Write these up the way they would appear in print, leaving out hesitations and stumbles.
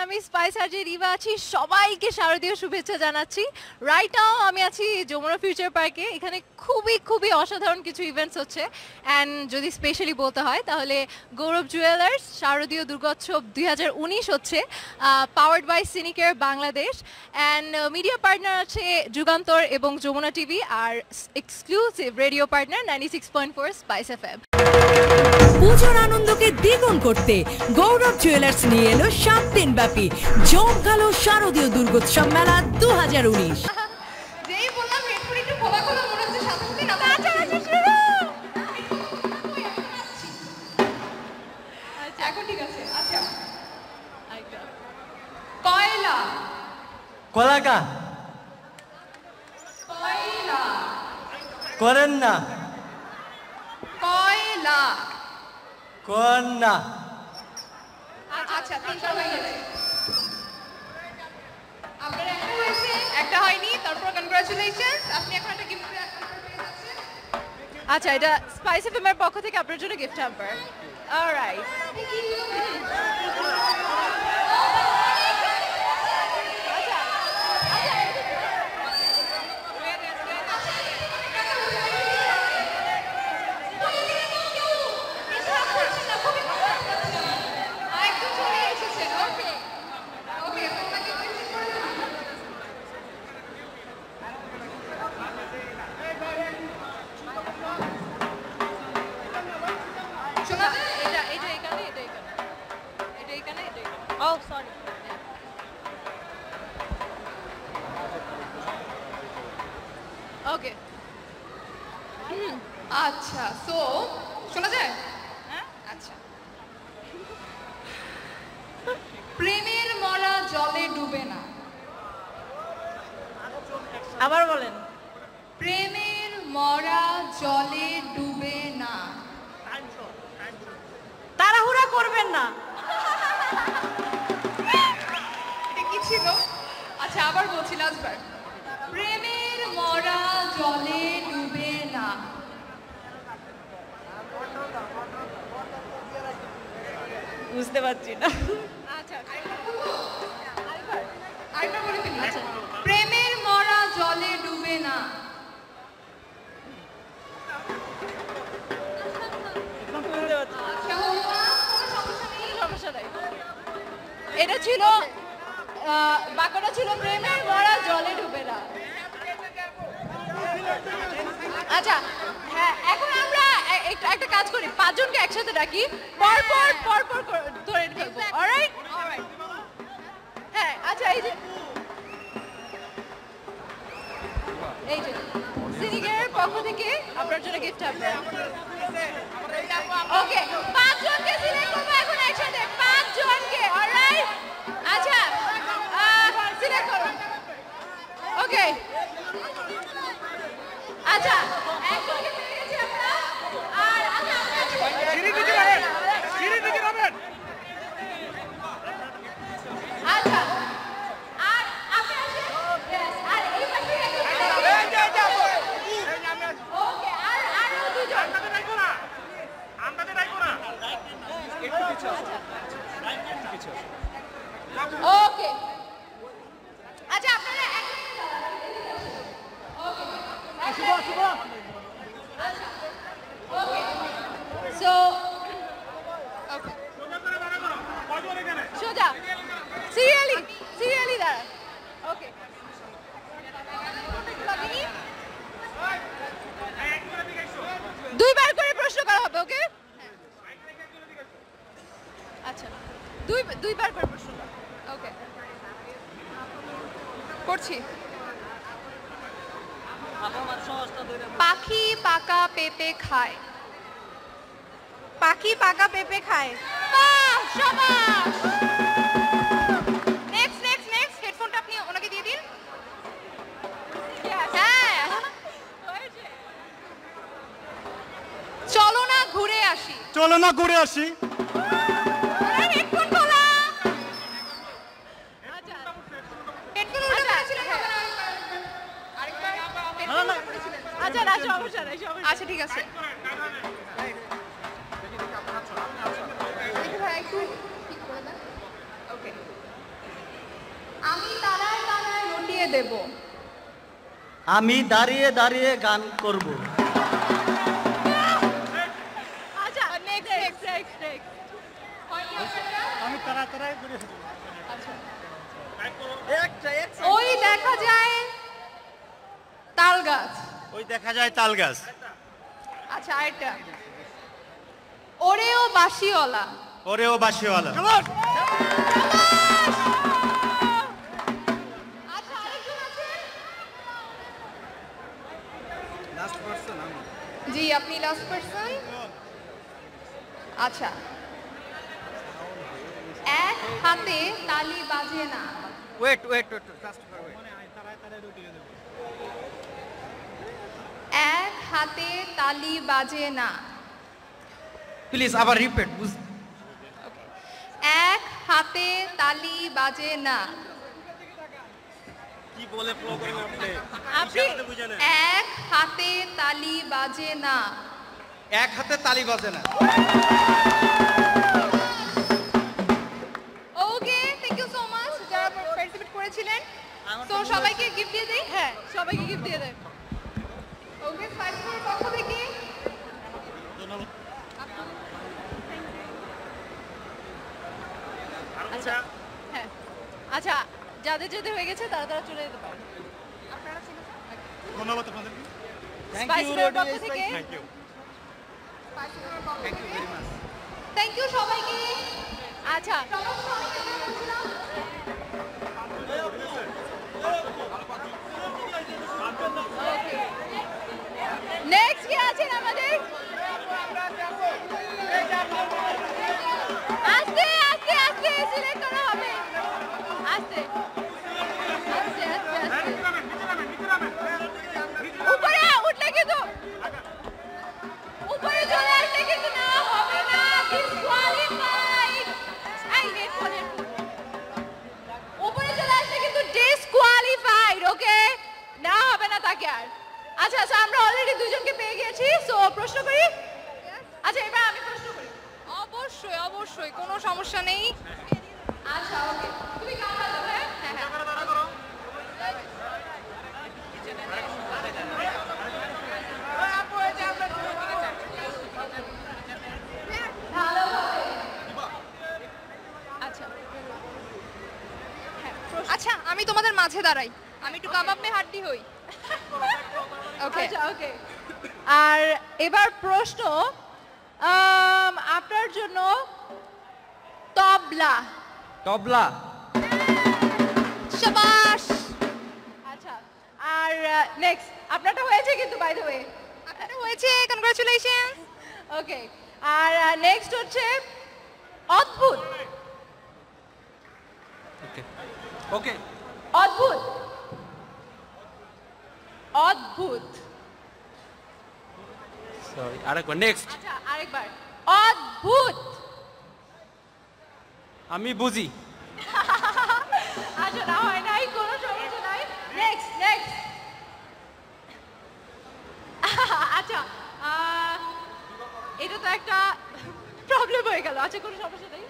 আমি spice RJ Riva আছি, সবাইকে শারদীয় শুভেচ্ছা জানাচ্ছি। রাইট নাও আমি আছি যমুনা ফিউচার পার্কে। এখানে খুবই অসাধারণ কিছু ইভেন্টস হচ্ছে, অ্যান্ড যদি স্পেশালি বলতে হয় তাহলে গৌরব জুয়েলার্স শারদীয় দুর্গোৎসব 2019 হচ্ছে, powered by Senicare Bangladesh, and media partner আছে যুগান্তর এবং যমুনা টিভি, আর exclusive radio partner 96.4 spice FM. পুজোর আনন্দকে দ্বিগুণ করতে গৌরব জুয়েলার্স নিয়ে এলো 7 দিন ব্যাপী জমকালো শারদীয় দুর্গোৎসব মেলা 2019। যেই বললাম হেডফোন একটু খোলা খোলা মনে হচ্ছে সাথে সাথে না। আচ্ছা এখন ঠিক আছে। আচ্ছা কয়লা কলাকা কয়লা করেন না কয়লা। কন্যা আচ্ছা তিনটা হয়ে গেছে, আপনার একটা হয়েছে একটা হয়নি, তারপর কনগ্রাচুলেশনস, আপনি এখন একটা গিফট পেয়ে যাচ্ছেন। আচ্ছা এটা স্পাইস এফএম এর পক্ষ থেকে আপনার জন্য গিফট হ্যাম্পার। Alright okay. আচ্ছা সো শোনা যায়? হ্যাঁ আচ্ছা। প্রেমের মরা জলে ডুবে না। আবার বলেন। প্রেমের মরা জলে ডুবে না। তাড়াহুড়া করবেন না। এটা কি ছিল? আচ্ছা আবার বলছি লাস্টবার। প্রেমের মরা জলে ডুবে না। বুঝতে পারছি না। আচ্ছা আরেকবার বলে ফেলি। আচ্ছা প্রেমের মরা জলে ডুবে না। এটা ছিল বাক্যটা ছিল প্রেমের মরা জলে ডুবে না। আচ্ছা হ্যাঁ এখন আমরা একটা কাজ করি, 5 জনকে একসাথে ডাকি, পরপর ধরে ফেলবো। অলরাইট হ্যাঁ আচ্ছা এই যে সিনিকেয়ারের পক্ষ থেকে আপনার জন্য গিফট হবে। ওকে 5 জনকে সিলেক্ট করবো এখন একসাথে, 5 জনকে। অলরাইট আচ্ছা সিলেক্ট করুন। ওকে আচ্ছা একজনকে পেয়ে গেছি আমরা। আর আচ্ছা আচ্ছা আর আপনি আসেন। আর এই পাশে ওকে আর দুজন ওকে আচ্ছা আপনারা ওকে সো ওকে সোজা সিরিয়ালি দাঁড়ান। ওকে দুইবার করে প্রশ্ন করা হবে। ওকে আচ্ছা দুইবার করে প্রশ্ন করা। ওকে করছি। পাখি পাকা পেঁপে খায়। পাখি পাকা পেঁপে খায়। বাহ শাবাশ। নেক্সট হেডফোনটা আপনি ওনাকে দিয়ে দিন। হ্যাঁ চলো না ঘুরে আসি। চলো না ঘুরে আসি। হেডফোন খোলা। আচ্ছা হেডফোন উল্টো করেছিলেন আরেকবার। আচ্ছা না সমস্যা নাই। আচ্ছা ঠিক আছে। একটু ঠিক করে দেন। ওকে দেব। আমি দাঁড়িয়ে দাঁড়িয়ে গান করব। আচ্ছা নেক্সট আমি তাড়াতাড়ি করে ওই দেখা যায় তাল গাছ। ওই দেখা যায় তাল গাছ। আচ্ছা আরেকটা, ওরেও বাঁশিওয়ালা। ওরেও বাঁশিওয়ালা। আচ্ছা আরেকজন আছে? জি আপনি লাস্ট পারসন। আচ্ছা, এক হাতে তালি বাজে না। ওয়েট এক হাতে তালি বাজে না। প্লিজ আবার রিপিট। এক হাতে তালি বাজে না। কি বলে ফলো করেন আপনি? আপনি বুঝে না। এক হাতে তালি বাজে না। এক হাতে তালি বাজে না। Okay, thank you so much যারা পার্টিসিপেট করেছিলেন। তো সবাইকে গিফট দিয়ে দেই। হ্যাঁ সবাইকে গিফট দিয়ে দেন। ওকে, ফাইভের পক্ষ থেকে আচ্ছা হ্যাঁ আচ্ছা, যাদের যাদের হয়ে গেছে তারা তারা চলে যেতে পারে। ধন্যবাদ আপনাদেরকে। স্পাইস বের পক্ষ থেকে থ্যাংক ইউ। থ্যাংক ইউ সবাইকে। আচ্ছা নেক্সট কে আছেন আমাদের? আস্তে আস্তে আস্তে সিলেক্ট করা হবে। আস্তে আস্তে আস্তে আস্তে উপরে উঠলে কিন্তু উপরে চলে আসলে কিন্তু না হবে না, ডিসকোয়ালিফাইড। এই হেডফোন উপরে চলে আসলে কিন্তু ডিসকোয়ালিফাইড। ওকে, না হবে না তাকে আর। আচ্ছা আচ্ছা, আমরা অলরেডি দুজনকে পেয়ে গেছি। সো প্রশ্ন করি। আচ্ছা এবার আমি প্রশ্ন করি। অবশ্যই অবশ্যই, কোনো সমস্যা নেই। আচ্ছা ওকে, তুমি কামড়া দাও। হ্যাঁ হ্যাঁ হ্যাঁ আচ্ছা আচ্ছা, আমি তোমাদের মাঝে দাঁড়াই, আমি একটু কাবাব মে হাড্ডি হই। ওকে আচ্ছা ওকে। আর এবার প্রশ্ন আপনার জন্য তবলা। তবলা। শাবাশ। আচ্ছা আর নেক্সট আপনারটা হয়েছে কিন্তু বাই দ্য ওয়ে। আপনারা হয়েছে, কনগ্রাচুলেশন। ওকে, আর নেক্সট হচ্ছে অদ্ভুত। ওকে অদ্ভুত অদ্ভুত। সরি, আরেকবার নেক্সট। আচ্ছা আরেকবার অদ্ভুত। আমি বুঝি। আচ্ছা না হয় নাই, কোনো সমস্যা নাই। Next next. আচ্ছা এটা তো একটা প্রবলেম হয়ে গেল। আচ্ছা কোনো সমস্যা নেই।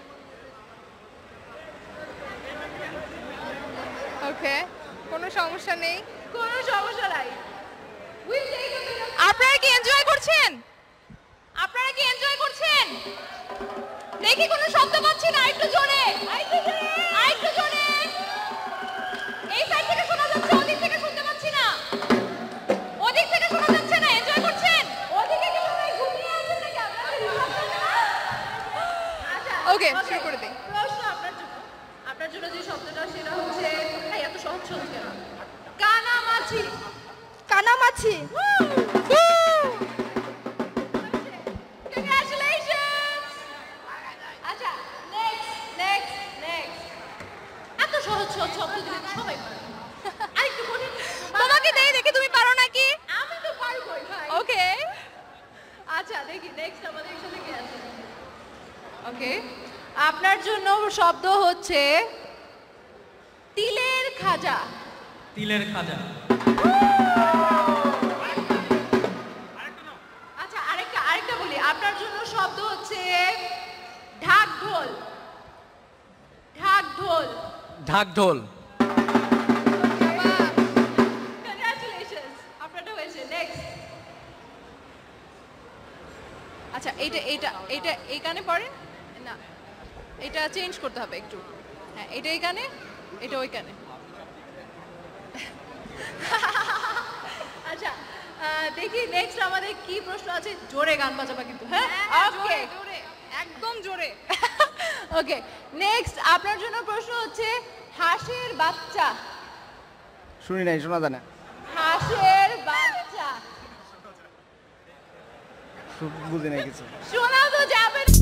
ওকে, কোনো সমস্যা নেই। কোনো সমস্যা নাই। We'll take a bit of- আপনারা কি এনজয় করছেন? আপনারা কি এনজয় করছেন? দেখি কোনো শব্দ পাচ্ছি না, একটু জোরে, আরেকটু জোরে। আরেকটু জোরে। এই সাইড থেকে শোনা যাচ্ছে, ওদিক থেকে শুনতে পাচ্ছি না। ওদিক থেকে শোনা যাচ্ছে না, এনজয় করছেন? ওদিকে কি সবাই ঘুমিয়ে আছেন নাকি? আপনারা relax আছেন না? আচ্ছা, Okay, okay, শুরু করে দিই। প্রশ্ন আপনার জন্য। আপনার জন্য যে শব্দটা সেটা হচ্ছে, এই এত সহজ হচ্ছে না। কানামাছি। কানামাছি। Congratulations! আচ্ছা, next. এত সহজ শব্দ দিলে তো সবাই পারে। আরেকটু কঠিন। তোমাকে দেই, দেখি তুমি পারো নাকি। আমি তো পারবোই ভাই। ওকে, আচ্ছা দেখি নেক্সট আমাদের সাথে কে আছে। ওকে, আপনার জন্য শব্দ হচ্ছে তিলের খাজা। তিলের খাজা। আচ্ছা আরেকটা বলি, আপনার জন্য শব্দ হচ্ছে ঢাক ঢোল। ঢাক ঢোল। বাহ, এইটা এইটা এইটা এই কানে পড়েন না, এটা চেঞ্জ করতে হবে একটু। হ্যাঁ, এটা এই কানে, এটা ওই কানে। আচ্ছা, দেখি নেক্সট আমাদের কি প্রশ্ন আছে। জোরে গান বাজাবা কিন্তু, হ্যাঁ? ওকে, জোরে একদম জোরে। ওকে, নেক্সট আপনার জন্য প্রশ্ন হচ্ছে হাঁসের বাচ্চা। শুনি নাই, শোনা যায় না। হাঁসের বাচ্চা বুঝি নাই কিছু। শোনা তো যাবে না।